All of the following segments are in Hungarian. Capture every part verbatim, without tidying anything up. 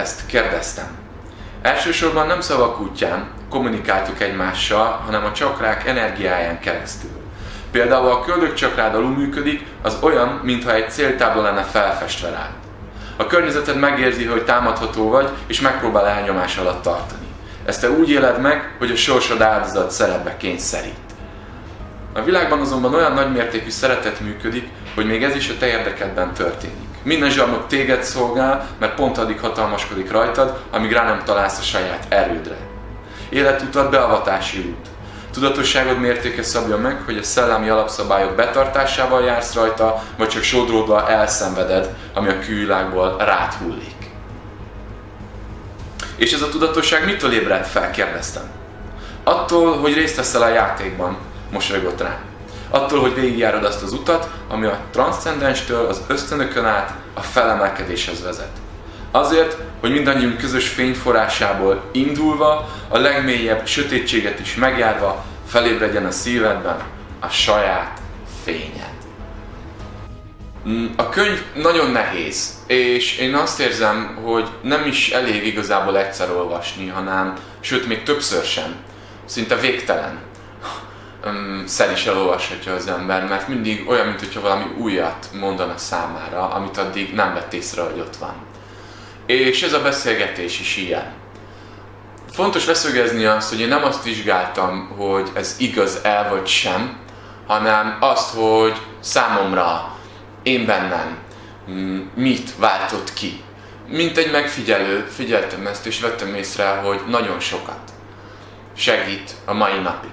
ezt? Kérdeztem. Elsősorban nem szavak útján kommunikáltuk egymással, hanem a csakrák energiáján keresztül. Például a köldökcsakrád alul működik, az olyan, mintha egy céltábla lenne felfestve rád. A környezeted megérzi, hogy támadható vagy, és megpróbál elnyomás alatt tartani. Ezt te úgy éled meg, hogy a sorsod áldozat szerepbe kényszerít. A világban azonban olyan nagymértékű szeretet működik, hogy még ez is a te érdekedben történik. Minden zsarnok téged szolgál, mert pont addig hatalmaskodik rajtad, amíg rá nem találsz a saját erődre. Életutat beavatási út. Tudatosságod mértéke szabja meg, hogy a szellemi alapszabályok betartásával jársz rajta, vagy csak sodródva elszenveded, ami a külvilágból rád hullik. És ez a tudatosság mitől ébredt fel, kérdeztem. Attól, hogy részt veszel a játékban, mosolygott rám. Attól, hogy végigjárod azt az utat, ami a transzcendenstől az ösztönökön át a felemelkedéshez vezet. Azért, hogy mindannyiunk közös fényforrásából indulva, a legmélyebb sötétséget is megjárva, felébredjen a szívedben a saját fényed. A könyv nagyon nehéz, és én azt érzem, hogy nem is elég igazából egyszer olvasni, hanem, sőt még többször sem, szinte végtelen. Szer is elolvashatja az ember, mert mindig olyan, mintha valami újat mondana számára, amit addig nem vett észre, hogy ott van. És ez a beszélgetés is ilyen. Fontos leszögezni azt, hogy én nem azt vizsgáltam, hogy ez igaz-e vagy sem, hanem azt, hogy számomra, én bennem mit váltott ki. Mint egy megfigyelő, figyeltem ezt és vettem észre, hogy nagyon sokat segít a mai napig.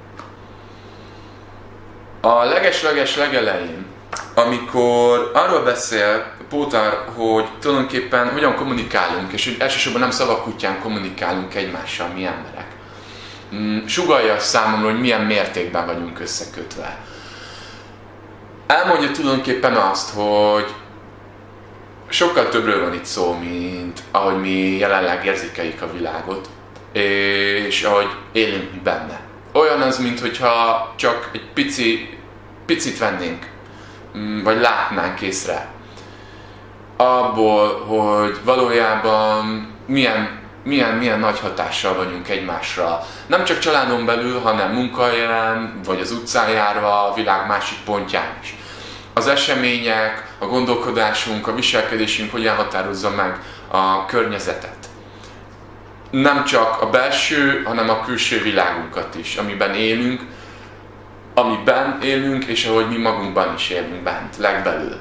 A leges-leges legelején, amikor arról beszél Póter, hogy tulajdonképpen hogyan kommunikálunk, és hogy elsősorban nem szavak útján kommunikálunk egymással, mi emberek. Sugallja számomra, hogy milyen mértékben vagyunk összekötve. Elmondja tulajdonképpen azt, hogy sokkal többről van itt szó, mint ahogy mi jelenleg érzékeljük a világot, és ahogy élünk benne. Olyan az, mintha csak egy pici, picit vennénk, vagy látnánk észre. Abból, hogy valójában milyen, milyen, milyen nagy hatással vagyunk egymásra. Nem csak családon belül, hanem munkahelyen, vagy az utcán járva, a világ másik pontján is. Az események, a gondolkodásunk, a viselkedésünk hogyan határozza meg a környezetet. Nem csak a belső, hanem a külső világunkat is, amiben élünk, amiben élünk, és ahogy mi magunkban is élünk bent, legbelül.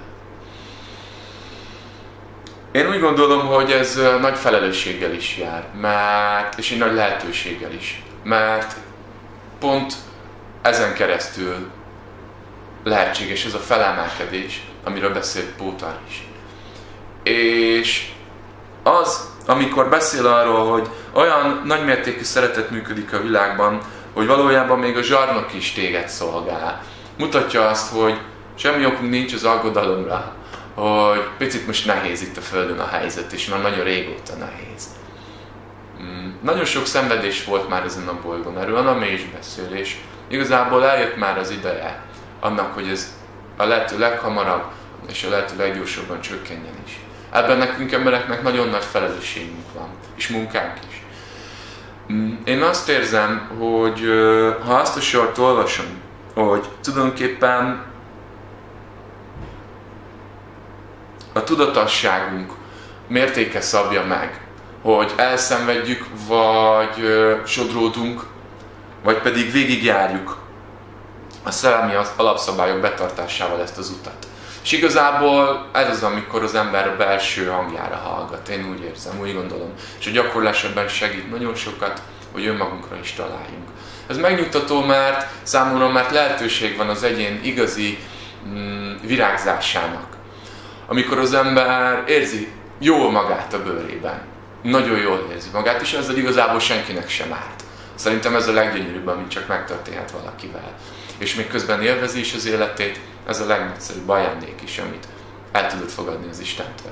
Én úgy gondolom, hogy ez nagy felelősséggel is jár, mert, és egy nagy lehetőséggel is, mert pont ezen keresztül lehetséges ez a felemelkedés, amiről beszélt Póter is. És az, amikor beszél arról, hogy olyan nagymértékű szeretet működik a világban, hogy valójában még a zsarnok is téged szolgál. Mutatja azt, hogy semmi okunk nincs az aggodalomra, hogy picit most nehéz itt a Földön a helyzet, és már nagyon régóta nehéz. Nagyon sok szenvedés volt már ezen a bolygón, erről Anna is beszél, és igazából eljött már az ideje annak, hogy ez a lehető leghamarabb és a lehető leggyorsabban csökkenjen is. Ebben nekünk embereknek nagyon nagy felelősségünk van, és munkánk is. Én azt érzem, hogy ha azt a sort olvasom, hogy tulajdonképpen a tudatosságunk mértéke szabja meg, hogy elszenvedjük, vagy sodródunk, vagy pedig végigjárjuk a szellemi alapszabályok betartásával ezt az utat. És igazából ez az, amikor az ember a belső hangjára hallgat, én úgy érzem, úgy gondolom. És a gyakorlás ebben segít nagyon sokat, hogy önmagunkra is találjunk. Ez megnyugtató, mert számomra mert lehetőség van az egyén igazi mm, virágzásának. Amikor az ember érzi jól magát a bőrében, nagyon jól érzi magát, és ezzel igazából senkinek sem árt. Szerintem ez a leggyönyörűbb, ami csak megtörténhet valakivel. És még közben élvezi is az életét, ez a legnagyszerűbb ajándék is, amit el tudod fogadni az Istentől.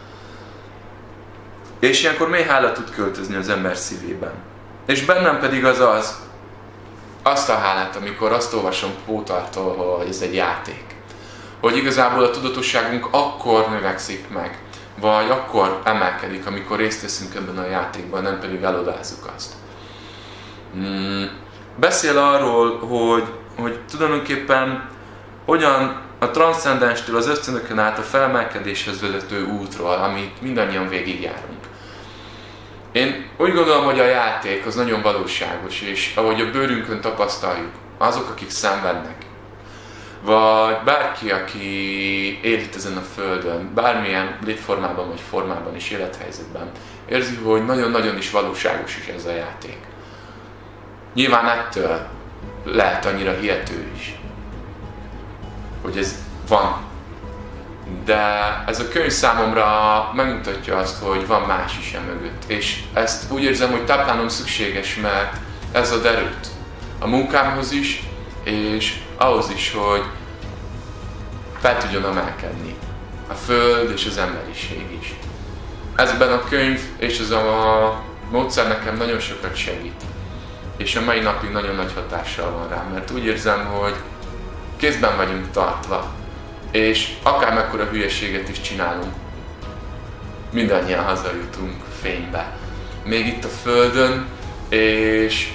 És ilyenkor mély hála tud költözni az ember szívében. És bennem pedig az az, azt a hálát, amikor azt olvasom Pótertól, hogy ez egy játék. Hogy igazából a tudatosságunk akkor növekszik meg, vagy akkor emelkedik, amikor részt veszünk ebben a játékban, nem pedig elodázzuk azt. Hmm. Beszél arról, hogy, hogy tulajdonképpen hogyan a transzcendenstől az ösztönökön át a felmelkedéshez vezető útról, amit mindannyian végigjárunk. Én úgy gondolom, hogy a játék az nagyon valóságos, és ahogy a bőrünkön tapasztaljuk, azok, akik szenvednek, vagy bárki, aki él itt ezen a földön, bármilyen létformában vagy formában és élethelyzetben, érzi, hogy nagyon-nagyon is valóságos is ez a játék. Nyilván ettől lehet annyira hihető is, hogy ez van. De ez a könyv számomra megmutatja azt, hogy van más is emögött. És ezt úgy érzem, hogy táplálnom szükséges, mert ez ad erőt a munkámhoz is, és ahhoz is, hogy fel tudjon emelkedni a Föld és az emberiség is. Ezben a könyv és ez a módszer nekem nagyon sokat segít. És a mai napig nagyon nagy hatással van rám, mert úgy érzem, hogy kézben vagyunk tartva, és akár mekkora hülyeséget is csinálunk, mindannyian hazajutunk fénybe. Még itt a Földön, és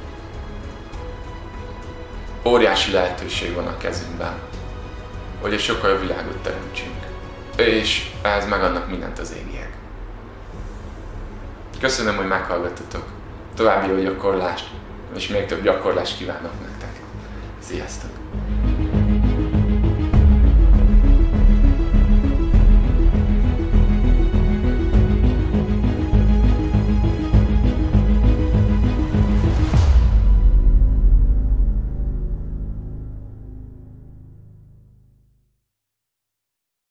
óriási lehetőség van a kezünkben, hogy egy sokkal jobb világot teremtsünk. És ehhez megadnak mindent az égiek. Köszönöm, hogy meghallgattatok. További jó gyakorlást, és még több gyakorlást kívánok nektek. Sziasztok!